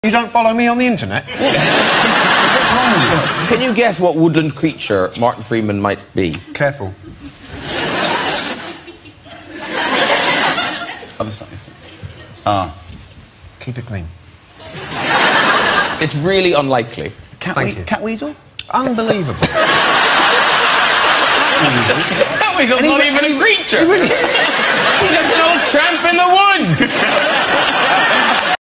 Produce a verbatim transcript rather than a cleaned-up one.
You don't follow me on the internet? What's wrong with you? Can you guess what woodland creature Martin Freeman might be? Careful. Other side. Ah. Keep it clean. It's really unlikely. Cat, Thank we you. cat weasel? Unbelievable. That weasel's not even a creature! He's just an old tramp in the woods!